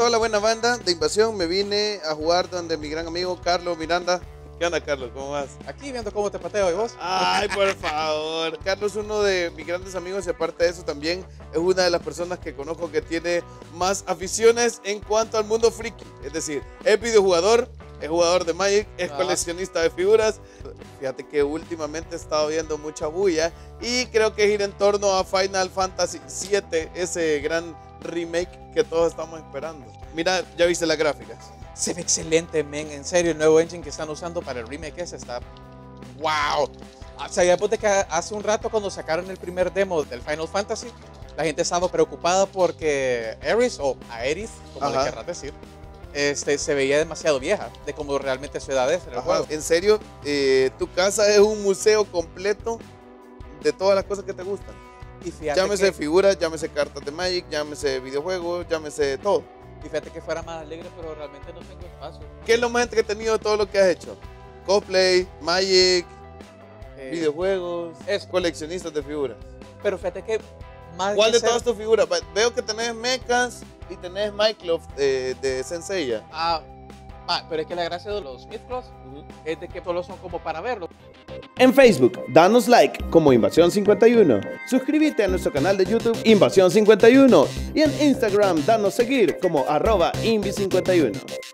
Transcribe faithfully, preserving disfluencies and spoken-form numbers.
toda la buena banda de Invasión me vine a jugar donde mi gran amigo Carlos Miranda. ¿Qué onda, Carlos? ¿Cómo vas? Aquí viendo cómo te pateo, ¿y vos? Ay, por favor. Carlos es uno de mis grandes amigos y aparte de eso también es una de las personas que conozco que tiene más aficiones en cuanto al mundo friki. Es decir, es videojugador, es jugador de Magic, es Ah. coleccionista de figuras. Fíjate que últimamente he estado viendo mucha bulla y creo que gira en torno a Final Fantasy siete, ese gran remake que todos estamos esperando. Mira, ya viste las gráficas. Se ve excelente, men. En serio, el nuevo engine que están usando para el remake ese está... ¡Wow! O sea, ya de que hace un rato cuando sacaron el primer demo del Final Fantasy, la gente estaba preocupada porque Aeris, o Aerith, como Ajá. le querrás decir, este, se veía demasiado vieja de como realmente su edad es en el Ajá. juego. En serio, eh, tu casa es un museo completo de todas las cosas que te gustan. Y fíjate, Llámese que, figuras, llámese cartas de Magic, llámese videojuegos, llámese todo. y fíjate que fuera más alegre, pero realmente no tengo espacio. ¿Qué es lo más entretenido de todo lo que has hecho? Cosplay, Magic, Eh, videojuegos, es- coleccionistas de figuras. Pero fíjate que más ¿Cuál que de ser- todas tus figuras? Va- Veo que tenés mechas y tenés Mycloth de, de Senseiya. Ah, ah, pero es que la gracia de los Smith Claws es de que solo son como para verlo. En Facebook, danos like como Invasión cincuenta y uno. Suscríbete a nuestro canal de YouTube Invasión cincuenta y uno. Y en Instagram, danos seguir como arroba Invi cincuenta y uno.